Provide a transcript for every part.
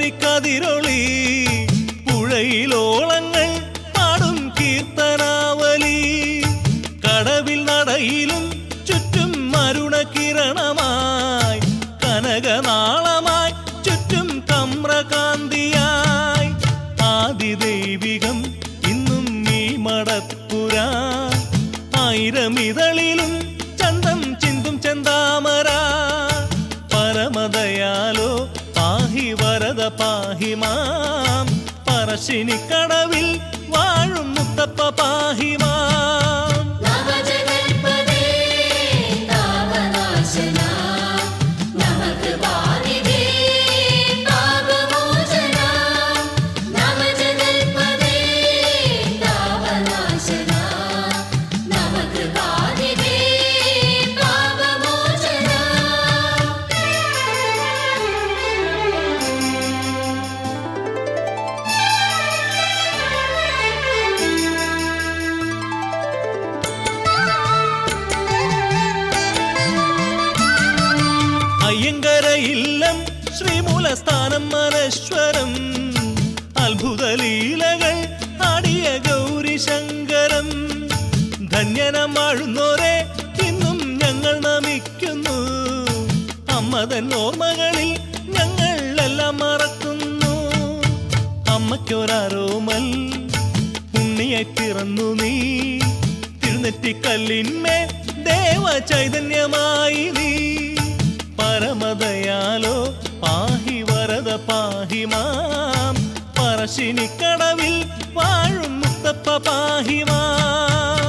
പൊന്നിക്കതിരൊളി പുഴയിലോളങ്ങൾ പാടും കീർത്തനാവലി കടവിൽ നടയിലും ചുറ്റും മരുണകിരണമായി കനകനാളമായി ചുറ്റും കമ്രകാന്തിയായി ആദിദൈവികം ഇന്നും ഈ മടപ്പുര ആയിരമിതളിലും ചന്തം ചിന്തും ചെന്താമര പരമദയാലോ പാഹി വരദ പാഹി മാം പറശ്ശിനിക്കടവിൽ വാഴും മുത്തപ്പ പാഹി മാം അയ്യങ്കരയില്ലം ശ്രീമൂലസ്ഥാനം മനശ്വരം അത്ഭുതലീലകൾ ആടിയ ഗൗരിശങ്കരം ധന്യനം വാഴുന്നോരെ ഇന്നും ഞങ്ങൾ നമിക്കുന്നു അമ്മതൻ ഓർമ്മകളിൽ ഞങ്ങൾ എല്ലാം മറക്കുന്നു അമ്മയ്ക്കൊരാരോമൽ ഉണ്ണിയായി പിറന്നു നീ തിരുനെറ്റിക്കല്ലിന്മേൽ ദേവ ചൈതന്യമായി നീ പരമദയാലോ പാഹി വരദ പാഹി മാം പറശ്ശിനിക്കടവിൽ വാഴും മുത്തപ്പ പാഹി മാം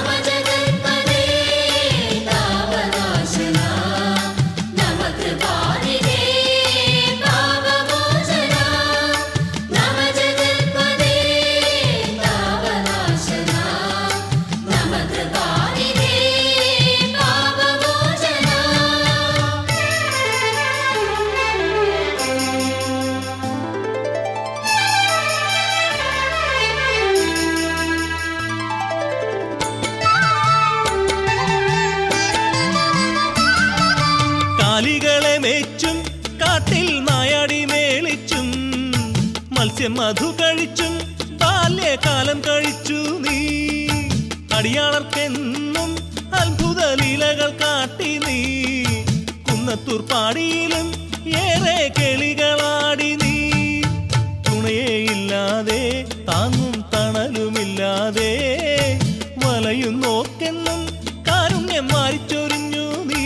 കാലികളെ മേച്ചും കാട്ടിൽ നായാടി മേളിച്ചും മത്സ്യം മധു കഴിച്ചും ബാല്യകാലം കഴിച്ചു നീ അടിയാളർക്കെന്നും അത്ഭുത ലീലകൾ കാട്ടി നീ കുന്നത്തൂർ പാടിയിലും ഏറെ കിളികളാടി നീ തുണയേയില്ലാതെ താങ്ങും തണലുമില്ലാതെ വലയുന്നോർക്കെന്നും കാരുണ്യം മാറിച്ചൊരിഞ്ഞു നീ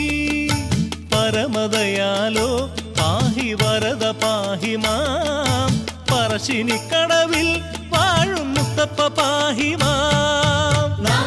പരമദയാലോ പാഹി വരദ പാഹി മാം പറശ്ശിനിക്കടവിൽ വാഴും മുത്തപ്പ പാഹി മാം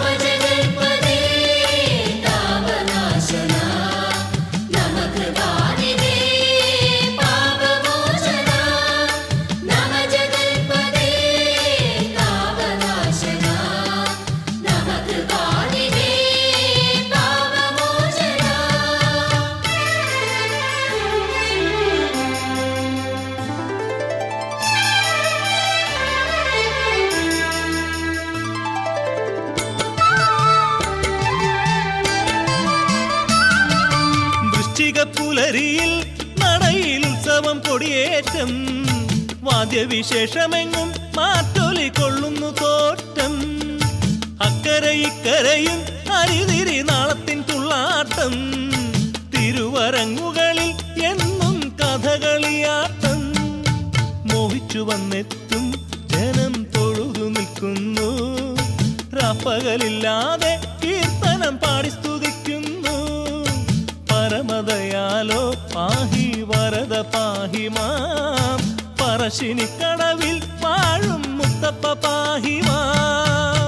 പുലരിയിൽ നടയിൽ ഉത്സവം കൊടിയേറ്റം വാദ്യവിശേഷമെങ്ങും മാറ്റൊലി കൊള്ളുന്നു തോറ്റം അക്കരെ ഇക്കരയും അരിതിരി നാളത്തിൻ തുള്ളാട്ടം തിരുവരങ്ങുകളിൽ എന്നും കഥകളിയാട്ടം മോഹിച്ചു വന്നെത്തും ജനം തൊഴുതു നിൽക്കുന്നു രാപ്പകലില്ലാതെ കീർത്തനം പാടി സ്തുതിക്കുന്നു പരമദയാലോ പാഹി വരദ പാഹി മാം പറശ്ശിനിക്കടവിൽ വാഴും മുത്തപ്പ പാഹി മാം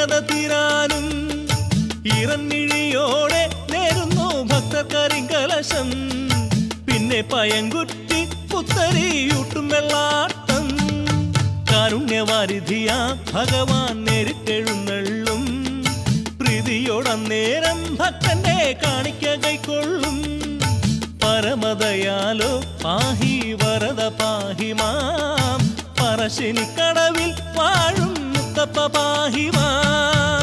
വ്യഥ തീരാനും ഇറന്നിഴിയോടെ നേരുന്നു ഭക്തർ കരിങ്കലശം. പിന്നെ പയങ്കുറ്റി പുത്തരിയൂട്ടും വെള്ളാട്ടം. കാരുണ്യവാരിധിയ ഭഗവാൻ നേരിട്ടെഴുന്നള്ളും. പ്രീതിയോടന്നേരം ഭക്തന്റെ കാണിക്ക കൈക്കൊള്ളും. പരമദയാലോ പാഹി വരദ പാഹി മാം. പറശ്ശിനിക്കടവിൽ വാഴും മുത്തപ്പ പാഹി മാം.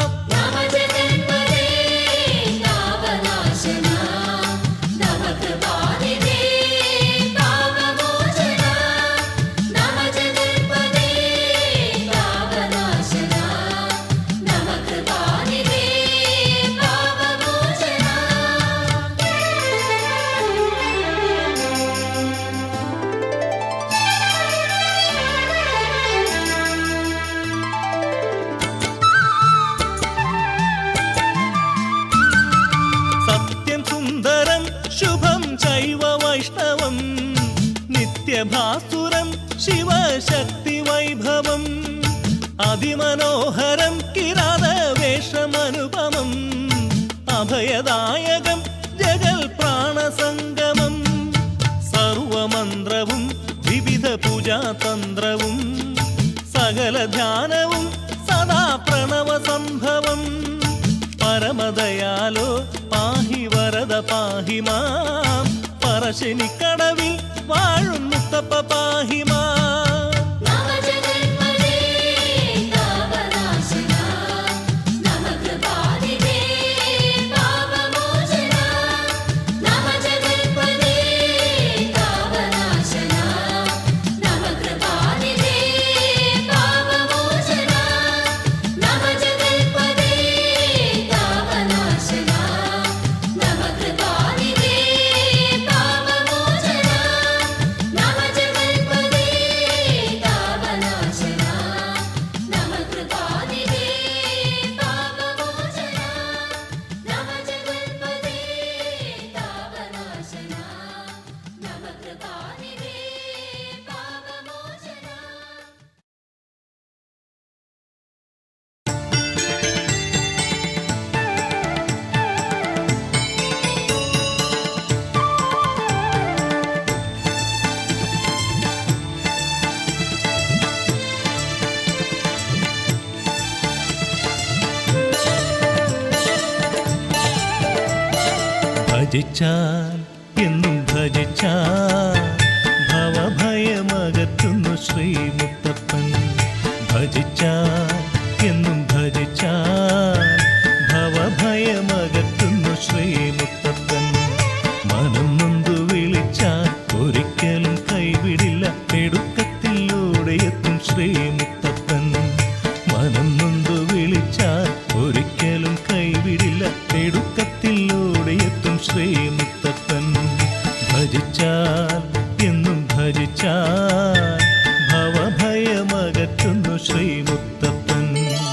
നിത്യഭാസുരം ശിവശക്തി വൈഭവം. അതിമനോഹരം കിരാതവേഷമനുപമം. അഭയദായകം ജഗൽ പ്രാണസംഗമം. സർവമന്ത്രവും വിവിധ പൂജാതന്ത്രവും സകല ധ്യാനവും സദാ പ്രണവ സംഭവം. പരമദയാലോ പാഹി വരദ പാഹി മാം. പറശ്ശിനിക്കടവിൽ വാഴും മുത്തപ്പ പാഹി മാം. ഭജിച്ചാൽ എന്നും ഭജിച്ചാൽ ഭവഭയമകറ്റുന്നു ശ്രീമുത്തപ്പൻ. ഭജിച്ചാൽ എന്നും ഭജിച്ചാൽ ഭവഭയമകറ്റുന്നു ശ്രീമുത്തപ്പൻ. മനം നൊന്തു വിളിച്ചാൽ ഒരിക്കലും കൈവിടില്ല. പെടുക്കത്തിലൂടെ എത്തും ശ്രീമുത്തപ്പൻ. മനം നൊന്തു വിളിച്ചാൽ ഒരിക്കലും കൈവിടില്ല. പെടുക്കത്തിലൂടെ എത്തും ശ്രീമുത്തപ്പൻ. ഭജിച്ചാൽ എന്നും ഭജിച്ചാൽ ഭവഭയമകറ്റുന്നു ശ്രീമുത്തപ്പൻ.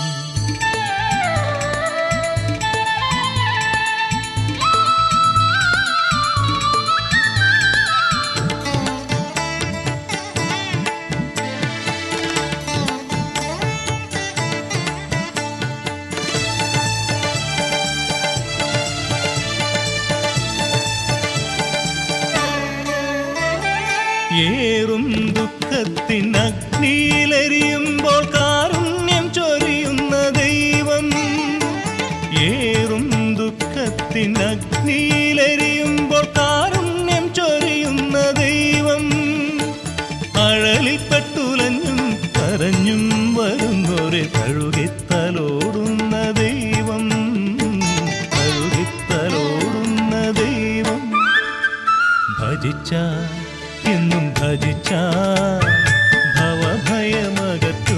ഏറും ദുഃഖത്തിനഗ്നിയിലെരിയുമ്പോൾ കാരുണ്യം ചൊരിയുന്ന ദൈവം. ഏറും ദുഃഖത്തിനഗ്നിയിലെരിയുമ്പോൾ കാരുണ്യം ചൊരിയുന്ന ദൈവം. അഴലിപ്പെട്ടുലഞ്ഞും കരഞ്ഞും വരുന്നോരെ കഴുകിത്തലോടുന്ന ദൈവം. കഴുകിത്തലോടുന്ന ദൈവം. ഭജിച്ചാൽ എന്നും ഭജിച്ചാൽ ഭവഭയമകറ്റുന്നു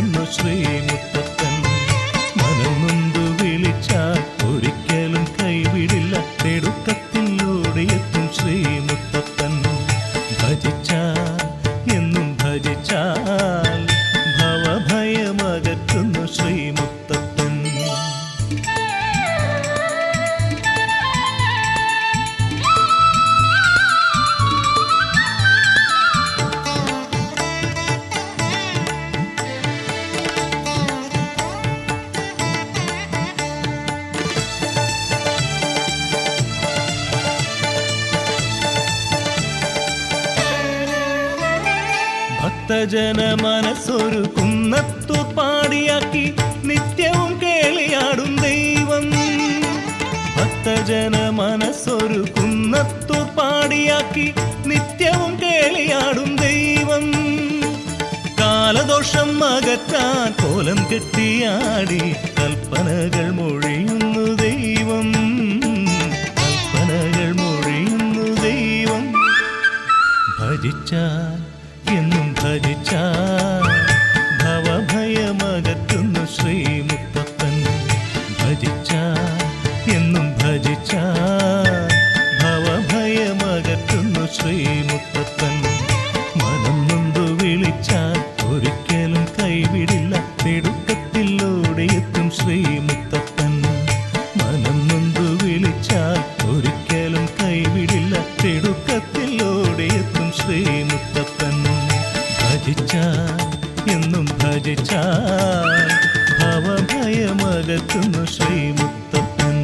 ഭക്തജന മനസ്സൊരു കുന്നത്തൂർ പാടിയാക്കി നിത്യവും കേളിയാടും ദൈവം. ഭക്തജന മനസ്സൊരു കുന്നത്തൂർ പാടിയാക്കി നിത്യവും കേളിയാടും ദൈവം. കാലദോഷം അകറ്റാൻ കോലം കെട്ടിയാടി കൽപ്പനകൾ മൊഴിയുന്നു ദൈവം. കൽപ്പനകൾ മൊഴിയുന്നു ദൈവം. ഭജിച്ചാൽ എന്നും ഭജിച്ചാൽ ഭവഭയമകറ്റുന്നു ശ്രീമുത്തപ്പൻ. ഭജിച്ചാൽ എന്നും ഭജിച്ചാൽ ഭവഭയമകറ്റുന്നു ശ്രീമുത്തപ്പൻ. മനം നൊന്തു വിളിച്ചാൽ ഒരിക്കലും കൈവിടില്ല തിടുക്കത്തിലൂടെ എത്തും ശ്രീമുത്തപ്പൻ. മനം നൊന്തു വിളിച്ചാൽ ഒരിക്കലും കൈവിടില്ല തിടുക്കത്തിലൂടെ എത്തും ശ്രീമുത്തപ്പൻ. ഭജിച്ചാൽ എന്നും ഭജിച്ചാൽ ഭവഭയമകറ്റുന്നു ശ്രീമുത്തപ്പൻ.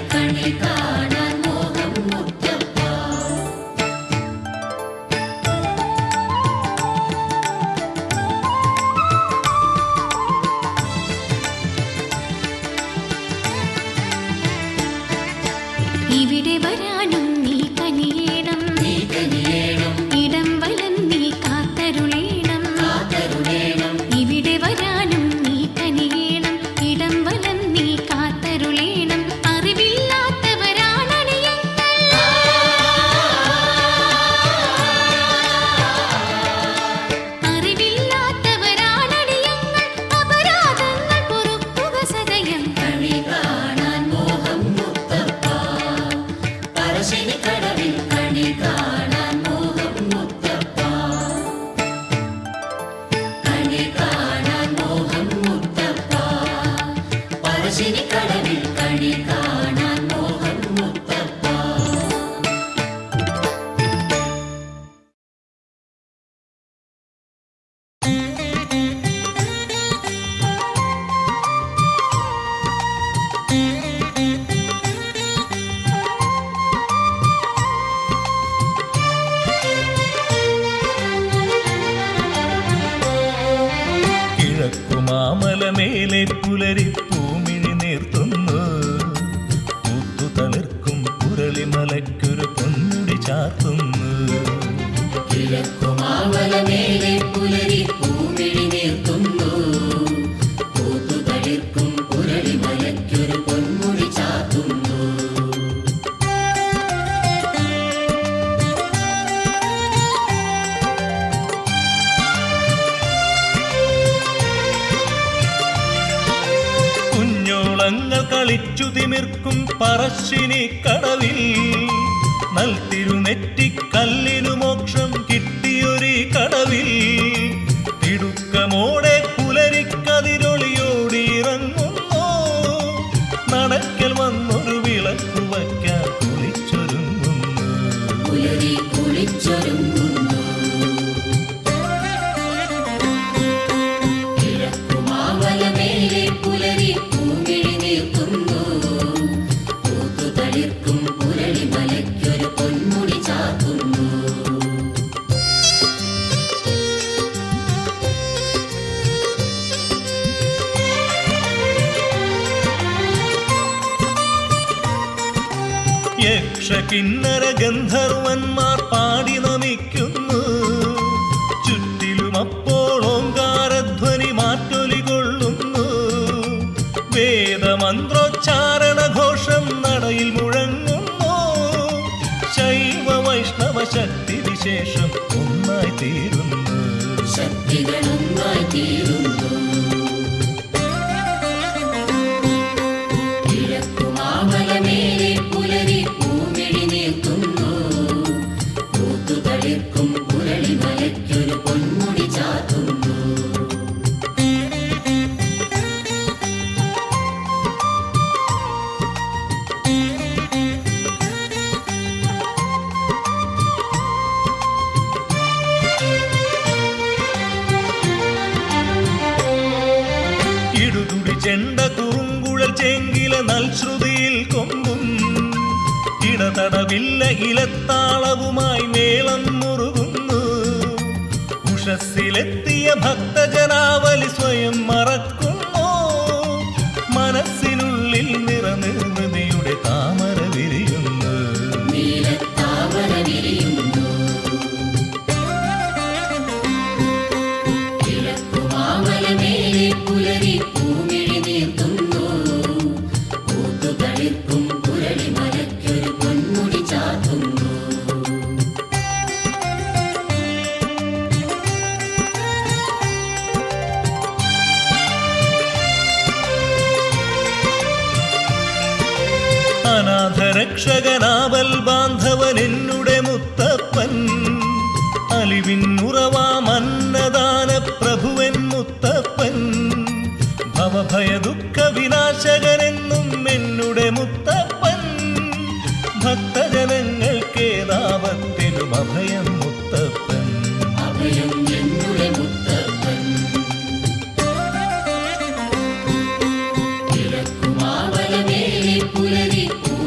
കണി കാണാൻ മോഹം മുത്തപ്പ. ഇവിടെ വരാനും നീ കനിയേണം, ഇടം വലം നീ കാത്തരുളേണം. ഇവിടെ വരാനും നീ കനിയേണം, ഇടം വലം നീ കാത്തരുളേണം. അറിവില്ലാത്തവരാണണിയങ്ങൾ, അറിവില്ലാത്തവരാണണിയങ്ങൾ. അപരാധങ്ങൾ പൊറുക്കുക സദയം. കണി കാണാൻ മോഹം മുത്തപ്പ. പറശ്ശിനിക്കടവിൽ കണി കാണാൻ മോഹം മുത്തപ്പ. കണി കാണാൻ മോഹം മുത്തപ്പ. പറശ്ശിനിക്കടവിൽ കണി കാണാൻ മോഹം മുത്തപ്പ. കിഴക്കുമാമലമേലെ പുലരി പൂമിഴി നീർത്തുന്നു, പൂത്തു തളിർക്കും പുരളിമലയ്ക്കൊരു പൊന്മുടി ചാർത്തുന്നു. കിഴക്കുമാമലമേലെ പുലരി പൂമിഴി നീർത്തുന്നു, പൂത്തു തളിർക്കും പുരളിമലയ്ക്കൊരു പൊന്മുടി ചാർത്തുന്നു. കുഞ്ഞോളങ്ങൾ കളിച്ചു തിമിർക്കും പറശ്ശിനിക്കടവിൽ, നൽത്തിരുനെറ്റിക്കല്ലിനു മോക്ഷം കിട്ടിയൊരു കടവിൽ. തിടുക്കമോടെ പുലരിക്കതിരൊളിയോടിയിറങ്ങുന്നു, നടക്കൽ വന്നൊരു വിളക്കു വയ്ക്കാൻ കുളിച്ചൊരുങ്ങുന്നു. പുലരി കുളിച്ചൊരുങ്ങുന്നു. കിഴക്കുമാമലമേലെ പുലരി പൂമിഴി നീർത്തുന്നു, പൂത്തു തളിർക്കും പുരളിമലയ്ക്കൊരു പൊന്മുടി ചാർത്തുന്നു. യക്ഷകിന്നര ഗന്ധർവന്മാർ പാടി നമിക്കുന്നു, ചുറ്റിലും അപ്പോൾ ഓങ്കാരധ്വനി മാറ്റൊലി കൊള്ളുന്നു. വേദമന്ത്രോച്ചാരണ ഘോഷം നടയിൽ മുഴങ്ങുന്നു, ശൈവ വൈഷ്ണവ ശക്തി വിശേഷം ഒന്നായി തീരുന്നു. ശക്തികളൊന്നായി തീരുന്നു. കിഴക്കുമാമലമേലെ പുലരി പൂമിഴി നീർത്തുന്നു, പൂത്തു തളിർക്കും പുരളിമലയ്ക്കൊരു പൊന്മുടി ചാർത്തുന്നു. ഇടുതുടി ചെണ്ട കുറുങ്കുഴൽ ചേങ്കില നൽശ്രുതിയിൽ കൊമ്പും, ഇടതടവില്ല ഇലത്താളവുമായി മേളം മുറുകുന്നു. ഉഷസ്സിലെത്തിയ ഭക്തജനാവലി സ്വയം മറക്കുന്നു, മനസ്സിനുള്ളിൽ നിറനിർവൃതിയുടെ താമര വിരിയുന്നു. നീലത്താമര വിരിയുന്നു. കിഴക്കുമാമലമേലെ പുലരി പൂമിഴി നീർത്തുന്നു, പൂത്തു തളിർക്കും പുരളിമലയ്ക്കൊരു പൊന്മുടി ചാർത്തുന്നു. അനാഥരക്ഷകനാവൽ ബാന്ധവൻ എന്നുടെ മുത്തപ്പൻ, അലിവിന്നുറവാമന്നദാന പ്രഭുവൻ മുത്തപ്പൻ. ഭവഭയ ദുഃഖ വിനാശകനെന്നും എന്നുടെ മുത്തപ്പൻ, ഭക്തജനങ്ങൾക്കേതാപത്തിനും അഭയം മുത്തപ്പൻ. അഭയം എന്നുടെ മുത്തപ്പൻ. കിഴക്കുമാമലമേലെ പുലരി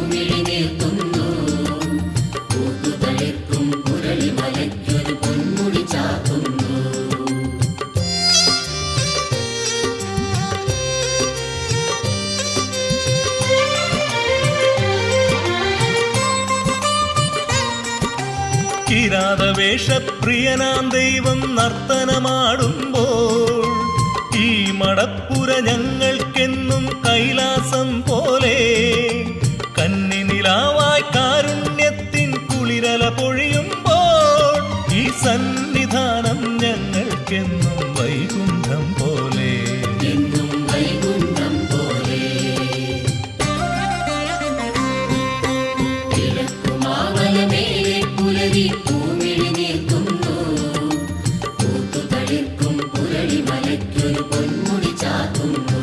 കിരാതവേഷപ്രിയനാം ദൈവം നർത്തനമാടുമ്പോൾ ഈ മടപ്പുര ഞങ്ങൾക്കെന്നും കൈലാസം പോലെ കന്നിനിലാവായി കാരുണ്യത്തിൻ കുളിരല പൊഴിയുമ്പോൾ ഈ സന്നിധാനം ഞങ്ങൾക്കെന്നും വൈകുണ്ഠം പോലെ എന്നും വൈകുണ്ഠം പോലെ കിഴക്കുമാവലമേലെ പുലരി പൂമിഴി നീർത്തുന്നു പൂത്തു തളിർക്കും പുരളി മലയ്ക്കൊരു പൊന്മുടി ചാത്തുന്നു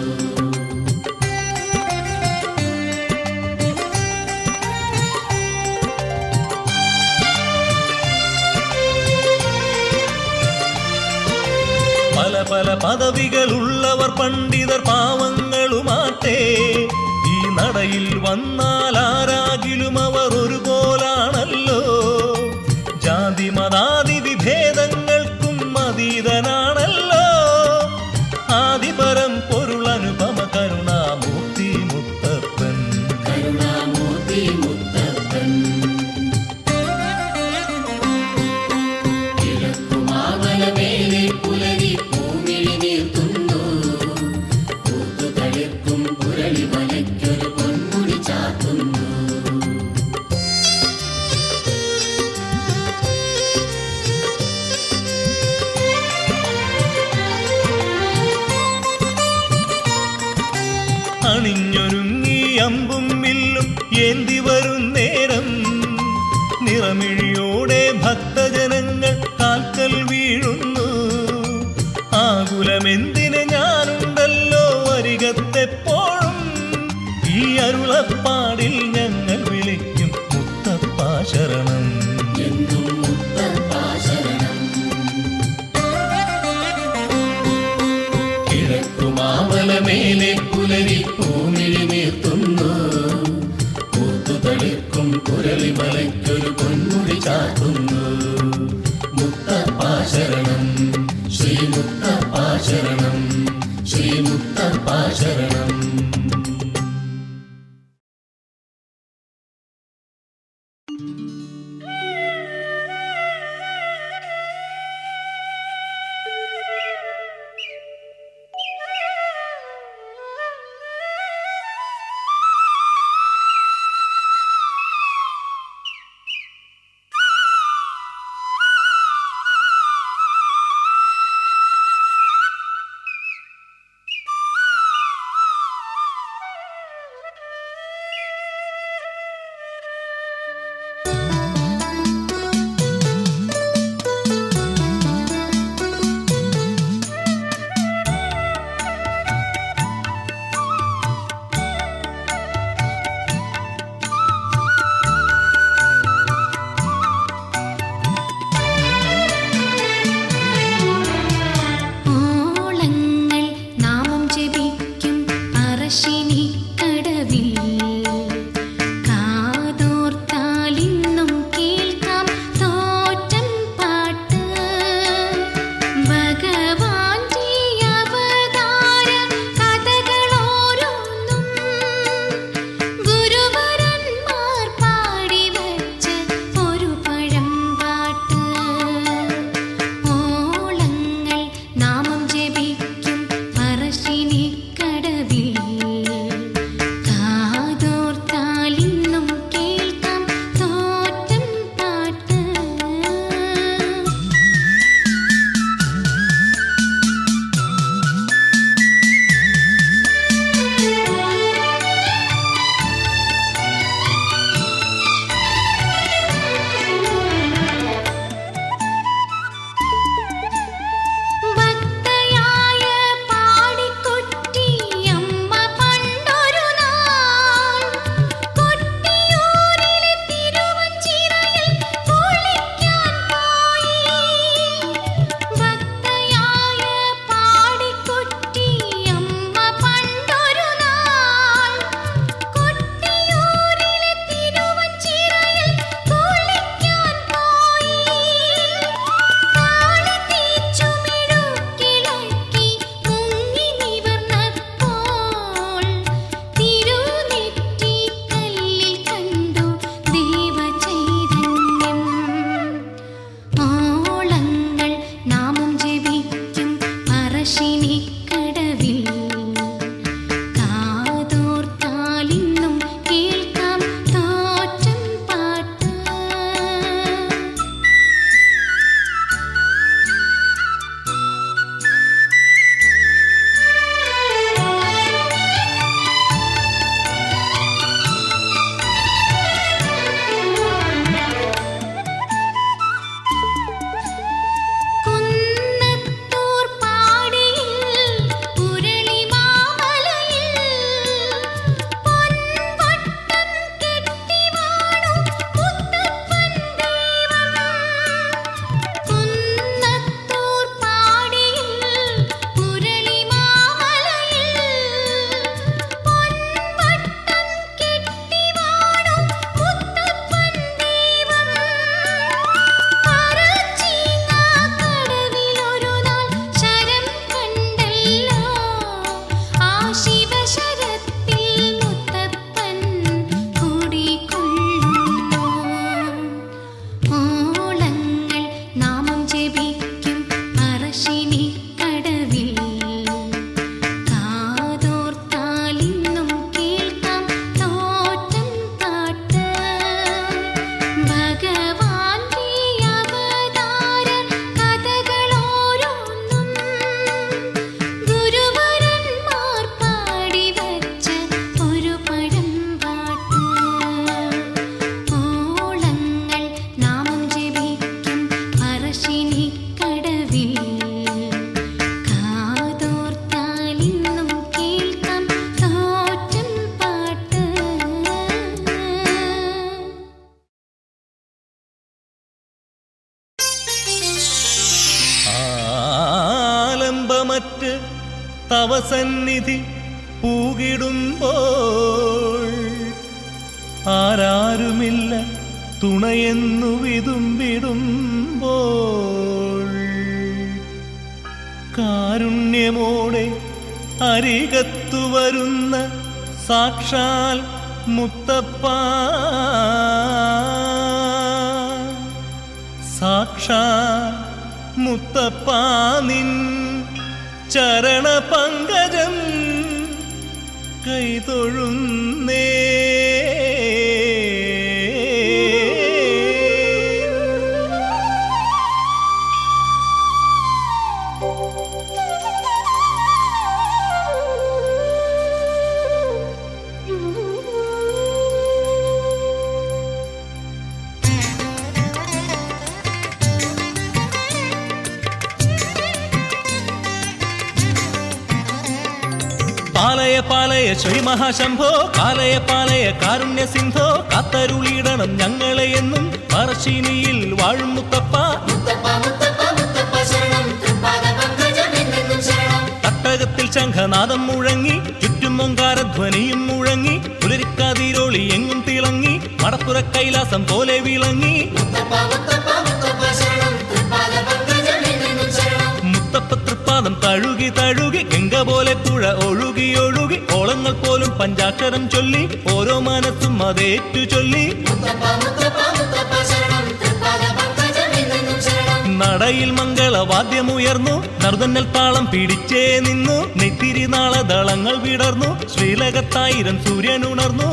പല പല പദവികളുള്ളവർ പണ്ഡിതർ പാവങ്ങളുമാട്ടെ ഈ നടയിൽ വന്നാൽ ആരാകിലും അവർ ഒരുപോലാണല്ലോ ജാതി മതാതി വിഭേദങ്ങൾക്കും അതീതനാണല്ലോ ആദിപരം പൊരുളനുപമ കരുണാമൂർത്തി മുത്തപ്പൻ കരുണാമൂർത്തി മുത്തപ്പൻ കിഴക്കുമാവലമേലെ പുലരി പൂമിഴി നീർത്തുന്നു പൂത്തു തളിർക്കും പുരളി മലയ്ക്കൊരു പൊന്മുടി ചാത്തുന്നു അണിഞ്ഞൊരുങ്ങി അമ്പും വില്ലും ഏന്തി വരും നേരം നിറമിഴിയോടെ ഭക്തജനങ്ങൾ കാൽക്കൽ വീഴുന്നു ആകുലമെന്തിന് ഞാനുണ്ടല്ലോ അരികത്തെപ്പോഴും ഈ അരുളപ്പാടിൽ ഞങ്ങൾ വിളിക്കും മുത്തപ്പാ ശരണം എന്നും മുത്തപ്പാ ശരണം കിഴക്കുമാവലമേലെ പുലരി പൂമിഴി നീർത്തുന്നു പൂത്തു തളിർക്കും പുരളി മലയ്ക്കൊരു പൊന്മുടി ചാത്തുന്നു മുത്തപ്പാ ശരണം ശ്രീ മുത്തപ്പാ ശരണം ശ്രീ മുത്തപ്പാ ശരണം തവ സന്നിധി പൂകിടുമ്പോൾ ആരാരുമില്ല തുണയെന്നു വിതുമ്പിടുമ്പോൾ കാരുണ്യമോടെ അരികത്തു വരുന്ന സാക്ഷാൽ മുത്തപ്പ സാക്ഷാൽ മുത്തപ്പ നിൻ ചരണ പങ്കജം കൈതൊഴുന്നേ പാലയ പാലയ ശ്രീ മഹാശംഭോ കാലയ പാലയ കാരുണ്യ സിന്ധോ കാത്തരുളിയിടണം ഞങ്ങളെ എന്നും പറശ്ശിനിയിൽ വാഴും മുത്തപ്പ തട്ടകത്തിൽ ശംഖനാദം മുഴങ്ങി ചുറ്റും ഓങ്കാരധ്വനിയും മുഴങ്ങി പുലരിക്കാതിരോളി എങ്ങും തിളങ്ങി മടപ്പുറ കൈലാസം പോലെ വിളങ്ങി മുത്തപ്പ തൃപ്പാദം തഴുകി തഴുകി ഗംഗ പോലെ പുഴ ഒഴുകി ഒഴുകി ഓളങ്ങൾ പോലും പഞ്ചാക്ഷരം ചൊല്ലി ഓരോ മനസ്സും അതേറ്റു ചൊല്ലി നടയിൽ മംഗളവാദ്യമുയർന്നു നർദന്നൽ താളം പിടിച്ചേ നിന്നു നെത്തിരി നാളദളങ്ങൾ വിടർന്നു ശ്രീലകത്തായിരം സൂര്യനുണർന്നു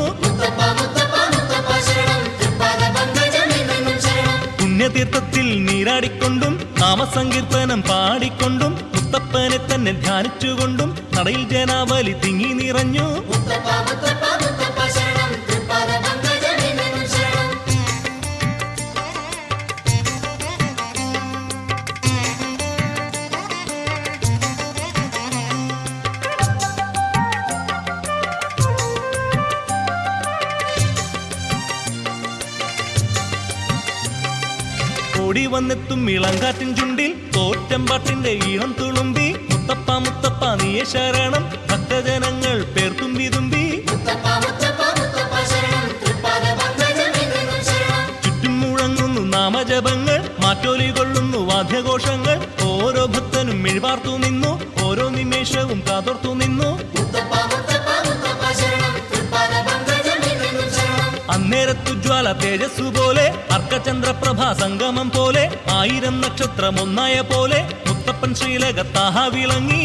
പുണ്യതീർത്ഥത്തിൽ നീരാടിക്കൊണ്ടും നാമസങ്കീർത്തനം പാടിക്കൊണ്ടും മുത്തപ്പനെ തന്നെ ധ്യാനിച്ചുകൊണ്ടും നടയിൽ ജനാവലി തിങ്ങി നിറഞ്ഞു ഓടി വന്നെത്തും ഇളങ്കാറ്റിൻ ചുണ്ടിൽ തോറ്റമ്പാട്ടിന്റെ ഈണം തുളുമ്പി മുത്തപ്പ മുത്തപ്പ നീയെ ശരണം ഭക്തജനങ്ങൾ പേർ തുമ്പി തുമ്പി ചുറ്റും മുഴങ്ങുന്നു നാമജപങ്ങൾ മാറ്റോലി കൊള്ളുന്നു വാദ്യഘോഷങ്ങൾ ഓരോ ഭക്തനും മിഴിവാർത്തു നിന്നു ഓരോ നിമേഷവും കാതോർത്തു നിന്നു അന്നേരത്തു ജ്വാല തേജസ്സു പോലെ അർക്കചന്ദ്രപ്രഭ സംഗമം പോലെ ആയിരം നക്ഷത്രം ഒന്നായ പോലെ മുത്തപ്പൻ ശ്രീലകത്താഹ വിളങ്ങി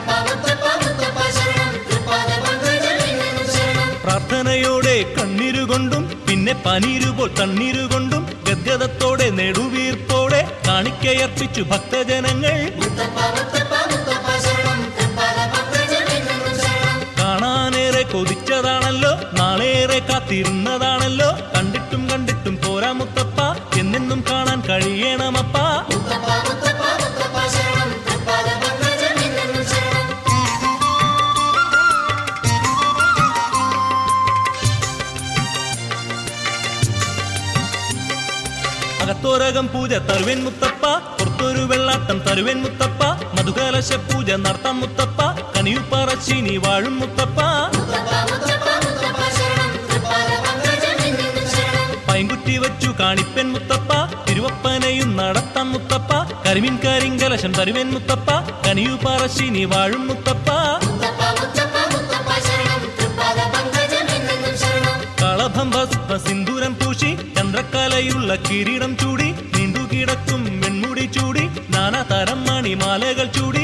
പ്രാർത്ഥനയോടെ കണ്ണീരുകൊണ്ടും പിന്നെ പനീരുപോൽ തണ്ണീരുകൊണ്ടും ഗദ്ഗതത്തോടെ നെടുവീർപ്പോടെ കാണിക്കയർപ്പിച്ചു ഭക്തജനങ്ങൾ കാണാനേറെ കൊതിച്ചതാണല്ലോ നാളേറെ കാത്തിരുന്നതാണല്ലോ കണ്ടിട്ടും കണ്ടിട്ടും പോരാ മുത്തപ്പ എന്നെന്നും കാണാൻ കഴിയണമപ്പ അകത്തോരകം പൂജ തരുവേൻ മുത്തപ്പ പുറത്തൊരു വെള്ളാട്ടം തരുവേൻ മുത്തപ്പ മധുകലശ പൂജ നടത്താം മുത്തപ്പ കനിയു പറശ്ശിനി വാഴും മുത്തപ്പ പൈങ്കുറ്റി വച്ചു കാണിപ്പൻ മുത്തപ്പ തിരുവപ്പനയും നടത്താം മുത്തപ്പ കരിമീൻ കരിങ്കലശം തരുവേൻ മുത്തപ്പ കനിയു പറശ്ശിനി വാഴും മുത്തപ്പ കളഭം ഭസ്മ സിന്ദൂരം പൂശി ചന്ദ്രക്കലയുള്ള കിരീടം ചൂടി നീണ്ടുകിടക്കും വെൺമുടി ചൂടി നാനാതരം മണിമാലകൾ ചൂടി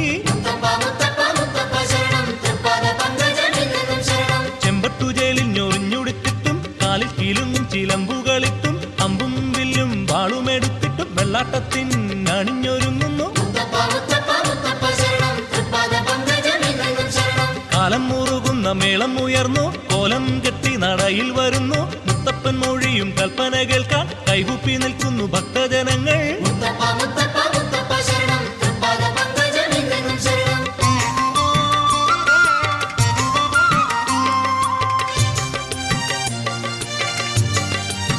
ചെമ്പട്ടുജയിലിൽ ഞൊറിഞ്ഞുടിത്തിട്ടും കാലിൽ കീലുങ്ങും ചിലമ്പുകളിട്ടും അമ്പും വില്ലും വാളുമെടുത്തിട്ടും വെള്ളാട്ടത്തിൻ അണിഞ്ഞൊരുങ്ങുന്നു കാലം മുറുകുന്ന മേളം ഉയർന്നു കോലം കെട്ടി നടയിൽ വരുന്നു മുത്തപ്പൻ മൊഴിയും കൽപ്പന കേൾക്കാൻ കൈകൂപ്പി നിൽക്കുന്നു ഭക്തജനങ്ങൾ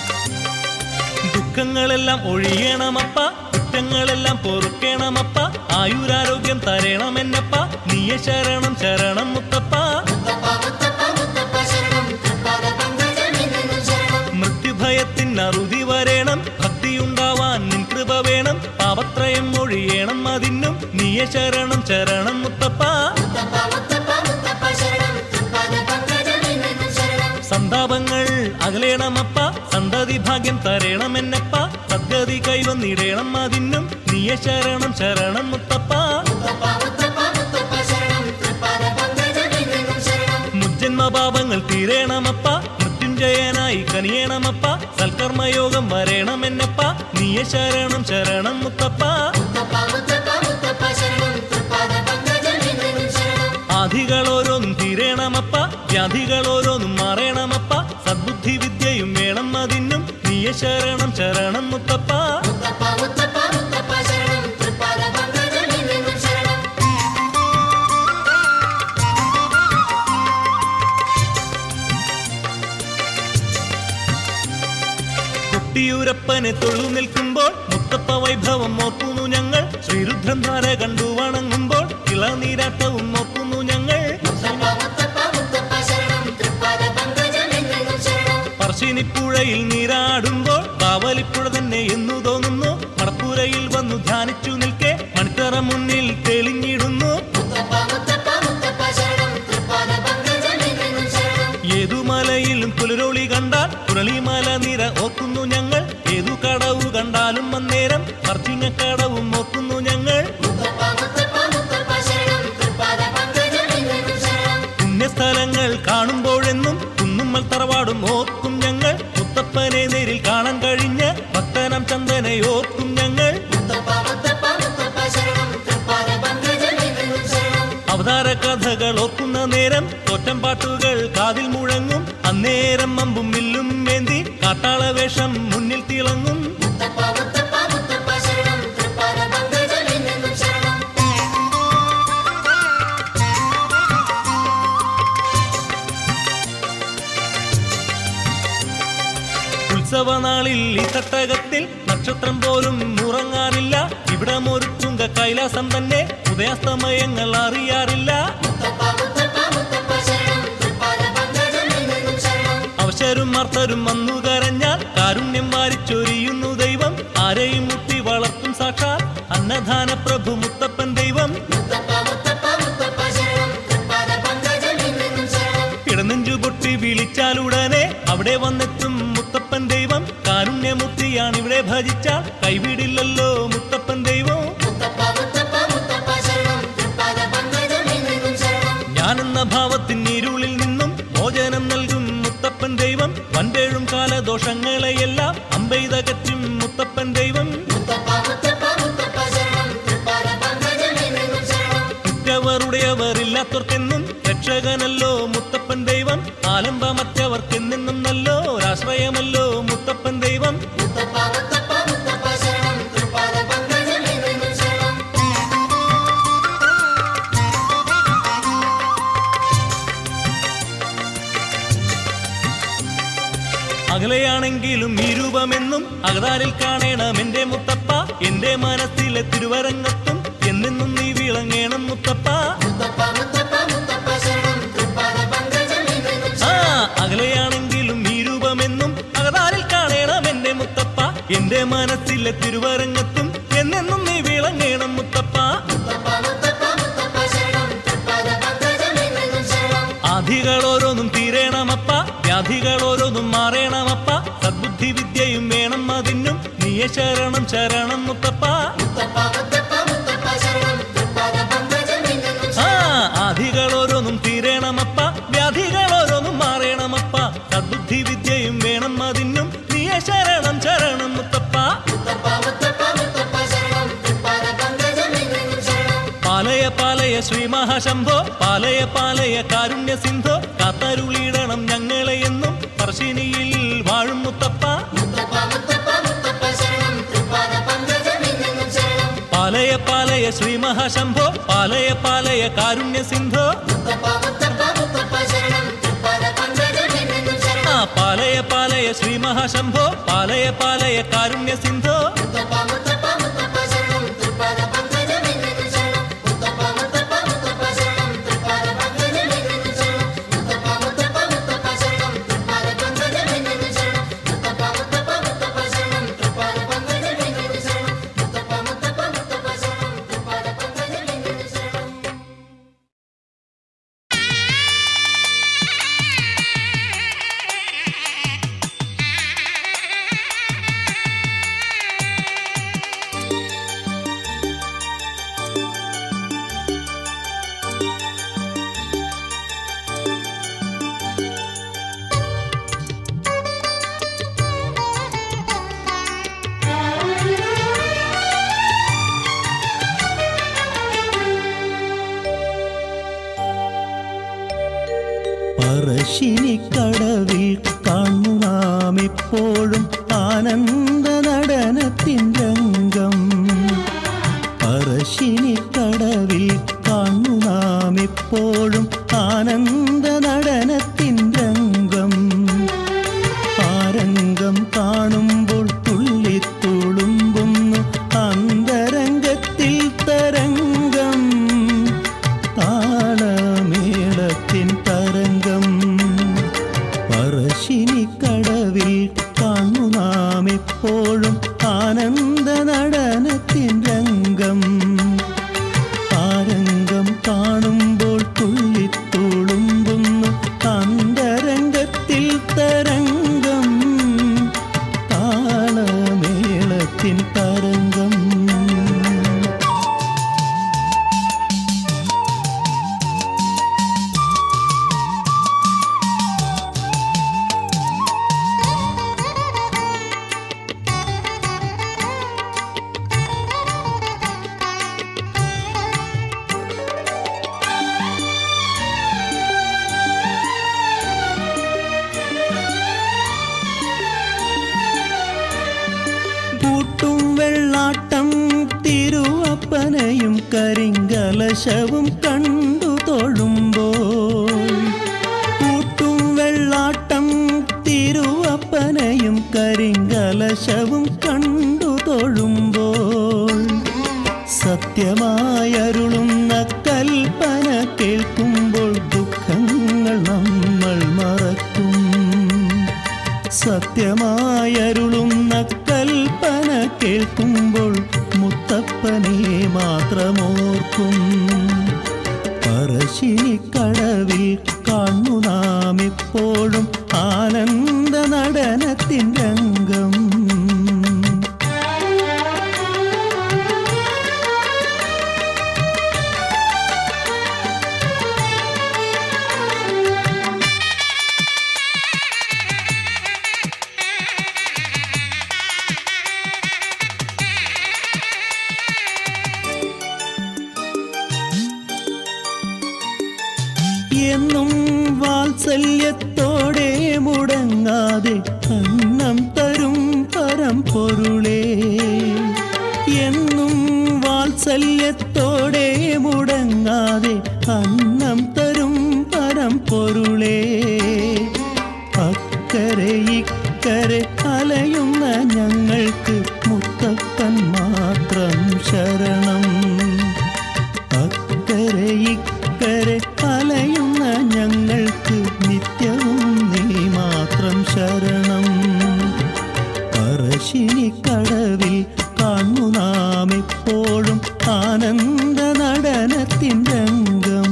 ദുഃഖങ്ങളെല്ലാം ഒഴിയണമപ്പ കുറ്റങ്ങളെല്ലാം പൊറുക്കണമപ്പ ആയുരാരോഗ്യം തരണമെന്നപ്പ നീയ ശരണം ശരണം മുത്തപ്പ മൃത്യുഭയത്തിനറുതി വരേണം ഭക്തിയുണ്ടാവാൻ നിൻ കൃപ വേണം പാപത്രയം ഒഴിയണം അതിനും നീയ ശരണം ശരണം മുത്തപ്പ സന്താപങ്ങൾ അകലേണമപ്പ സന്തതി ഭാഗ്യം തരണമെന്നപ്പ സദ്ഗതി കൈവന്നിടേണം അതിനും നീയ ശരണം ശരണം മുത്തപ്പ മുജ്ജന്മപാപങ്ങൾ തീരേണമപ്പ മൃത്യുഞ്ജയനായി കനിയേണമപ്പ സൽക്കർമ്മയോഗം വരേണമെന്നപ്പ നീയ ശരണം ശരണം മുത്തപ്പ ആധികളോരോന്നും തീരേണമപ്പ വ്യാധികളോരോന്നും മാറേണമപ്പ സദ്ബുദ്ധി വിദ്യയും വേണം അതിനും നീയ ശരണം ശരണം മുത്തപ്പ കുട്ടിയൂരപ്പനെ തൊഴു നിൽക്കുമ്പോൾ മുത്തപ്പ വൈഭവം ഓർക്കുന്നു ഞങ്ങൾ ശ്രീരുദ്രം ധാര കണ്ടു വണങ്ങുമ്പോൾ ഇളനീരാട്ടവും ഓർക്കുന്നു ഞങ്ങൾ പറശ്ശിനിപ്പുഴയിൽ നീരാടുമ്പോൾ കാവലിപ്പുഴ തന്നെ എന്നു തോന്നുന്നു മടപ്പുരയിൽ വന്നു ധ്യാനിച്ചു നിൽക്കെ മണിത്തറ മുന്നിൽ തെളിഞ്ഞിടുന്നു ഏതു മലയിലും പുലരോളി കണ്ടാൽ പുരളിമല നിര ഓർക്കുന്നു ഞങ്ങൾ ഏതു കടവ് കണ്ടാലും അന്നേരം പറച്ചിങ്ങക്കടവും ഓർക്കുന്നു ഞങ്ങൾ പുണ്യസ്ഥലങ്ങൾ കാണുമ്പോഴെന്നും കുന്നുമ്മൽ തറവാടും ഓർക്കും ഞങ്ങൾ മുത്തപ്പനെ നേരിൽ കാണാൻ കഴിഞ്ഞ ഭക്തനം ചന്ദനെ ഓർക്കും ഞങ്ങൾ അവതാര കഥകൾ ഓർക്കുന്ന നേരം തോറ്റം പാട്ടുകൾ കാതിൽ മുഴങ്ങും അന്നേരം അമ്പും വില്ലും ഏന്തി കാട്ടാളവേഷം മുന്നിൽ തിളങ്ങും ഉത്സവനാളിൽ ഈ തട്ടകത്തിൽ നക്ഷത്രം പോലും ഉറങ്ങാറില്ല ഇവിടമൊരുത്തുങ്ക കൈലാസം തന്നെ ഉദയാസ്തമയങ്ങൾ അറിയാറില്ല അവശരും മർത്തരും വന്നു കരഞ്ഞാൽ കാരുണ്യം വാരിച്ചൊരിയുന്നു ദൈവം ആരെയും മുട്ടി വളർത്തും സാക്ഷാൽ അന്നദാന പ്രഭു മുത്തപ്പൻ ദൈവം ഇടനെഞ്ചു പൊട്ടി വിളിച്ചാലുടനെ അവിടെ വന്നെത്തും മുത്തപ്പൻ ദൈവം കാരുണ്യമൂർത്തിയാണ് ഇവിടെ ഭജിച്ചാൽ കൈവിടില്ലല്ലോ മുത്തപ്പൻ ദൈവം ഞാനെന്ന ഭാവത്തിൻ ഇരുളിൽ നിന്നും മോചനം നൽകും മുത്തപ്പൻ ദൈവം വൻപേഴും കാലദോഷങ്ങളെയെല്ലാം അമ്പെയ്തകറ്റും മുത്തപ്പൻ ദൈവം ഉറ്റവരുടെയവരില്ലാത്തവർക്കെന്നും രക്ഷകനല്ലോ മുത്തപ്പൻ ദൈവം ആലംബമറ്റവർക്കെന്നെന്നും നല്ലോ ഒരാശ്രയമല്ലോ മുത്തപ്പൻ ദൈവം അകലെയാണെങ്കിലും ഈ രൂപമെന്നും അകതാരിൽ കാണണം എന്റെ മുത്തപ്പ എന്റെ മനസ്സിലെ തിരുവരങ്ങത്തും എന്നെന്നും നീ വിളങ്ങേണം മുത്തപ്പ അകലെയാണെങ്കിലും ഈ രൂപമെന്നും അകതാരിൽ കാണണം എന്റെ മുത്തപ്പ എന്റെ മനസ്സിലെ തിരുവരങ്ങത്തും എന്നെന്നും നീ വിളങ്ങേണം മുത്തപ്പ ആധികളോരോന്നും തീരേണമപ്പ വ്യാധികളോരോന്നും മാറേണമപ്പ സദ്ബുദ്ധി വിദ്യയും വേണം അതിനും നീയ ശരണം ശരണം മുത്തപ്പ ആധികളോരോന്നും തീരേണമപ്പ വ്യാധികളോരോന്നും മാറേണമപ്പ സദ്ബുദ്ധി വിദ്യയും വേണം അതിനും നീയ ശരണം ശരണം മുത്തപ്പ പാലയ പാലയ ശ്രീ മഹാശംഭോ പാലയ പാലയ കാരുണ്യ സിന്ധോ കാത്തരുളിയിടണം ഞങ്ങളെ എന്നും പറശ്ശിനിയിൽ വാഴും മുത്തപ്പ പാലയ പാലയ ശ്രീ മഹാശംഭോ പാലയ പാലയ കാരുണ്യ സിന്ധോ പാലയ പാലയ ശ്രീ മഹാശംഭോ പാലയ പാലയ കാരുണ്യ സിന്ധോ എപ്പോഴും ആനന്ദ നടനത്തിൻ രംഗം. പറശ്ശിനിക്കടവിൽ കാണു നാം എപ്പോഴും ആനന്ദ നടനത്തിൻ രംഗം. ആ രംഗം കാണുമ്പോൾ തുള്ളിത്തുളുമ്പുന്നു അന്തരംഗത്തിൽ തരംഗം. താളമേളത്തിൻ തരംഗം. പറശ്ശിനിക്കടവിൽ കാണു നാം എപ്പോഴും ആനന്ദ നടനത്തിൻ രംഗം. ആ രംഗം കാണുമ്പോൾ തുള്ളിത്തുളുമ്പുന്നു അന്തരംഗത്തിൽ തരംഗം. താളമേളത്തിൻ തരംഗം. കൂട്ടും വെള്ളാട്ടം തിരുവപ്പനയും കരിങ്കലശവും കണ്ടു തൊഴുമ്പോൾ. കൂട്ടും വെള്ളാട്ടം തിരുവപ്പനയും കരിങ്കലശവും കണ്ടു തൊഴുമ്പോൾ. സത്യമായരുളുന്ന കൽപ്പന കേൾക്കുമ്പോൾ ദുഃഖങ്ങൾ നമ്മൾ മറക്കും. സത്യമായരുളുന്ന കൽപ്പന കേൾക്കുമ്പോൾ മുത്തപ്പനെ മാത്രമോർക്കും. പറശ്ശിനിക്കടവിൽ കാണു നാം എപ്പോഴും ആനന്ദ നടനത്തിൻ രംഗം. എന്നും വാത്സല്യത്തോടെ മുടങ്ങാതെ അന്നം തരും പരമ്പൊരുളേ. എന്നും വാത്സല്യത്തോടെ മുടങ്ങാതെ അന്നം തരും പരമ്പൊരുളേ. അക്കരെ ഇക്കരെ അലയുന്ന ഞങ്ങൾക്ക് മുത്തപ്പൻ മാത്രം ശരണം. അക്കരെ ഇക്കരെ അലയുന്ന ഞങ്ങൾക്ക് നിത്യവും നീ മാത്രം ശരണം. പറശ്ശിനിക്കടവിൽ കാണു നാം എപ്പോഴും ആനന്ദ നടനത്തിൻ രംഗം.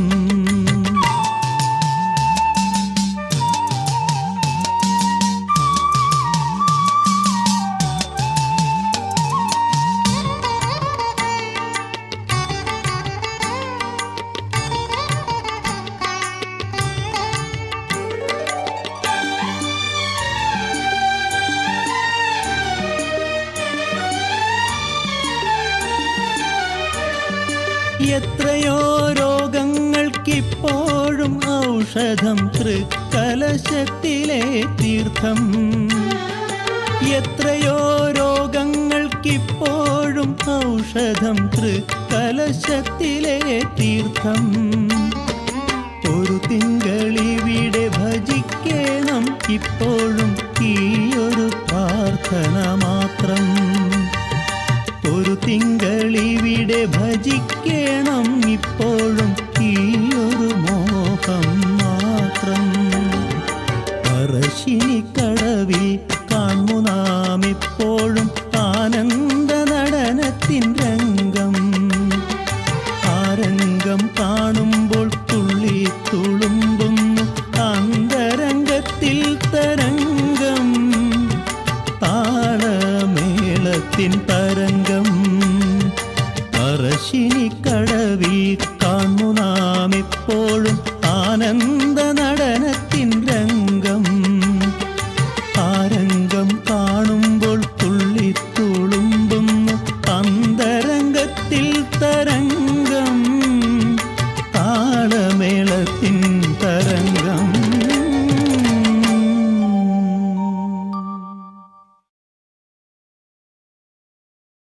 എത്രയോ രോഗങ്ങൾക്കിപ്പോഴും ഔഷധം തൃക്കലശത്തിലെ തീർത്ഥം. എത്രയോ രോഗങ്ങൾക്കിപ്പോഴും ഔഷധം തൃക്കലശത്തിലെ തീർത്ഥം. ഒരു തിങ്കളിവിടെ ഭജിക്കണം ഇപ്പോഴും ഈയൊരു പ്രാർത്ഥന മാത്രം. ഒരു തിങ്കളിവിടെ ഭജിക്കണം ഇപ്പോഴും ഈയൊരു മോഹം മാത്രം. പറശ്ശിനിക്കടവിൽ കാണു നാം എപ്പോഴും ആനന്ദ നടനത്തിൻ രംഗം. ആ രംഗം കാണുമ്പോൾ തുള്ളിത്തുളുമ്പുന്നു അന്തരംഗത്തിൽ തരംഗം. താളമേളത്തിൻ തരംഗം. പറശ്ശിനിക്കടവിൽ കാണു നാം എപ്പോഴും ആനന്ദ നടനത്തിൻ രംഗം. ആ രംഗം കാണുമ്പോൾ തുള്ളിത്തുളുമ്പുന്നു അന്തരംഗത്തിൽ തരംഗം. താളമേള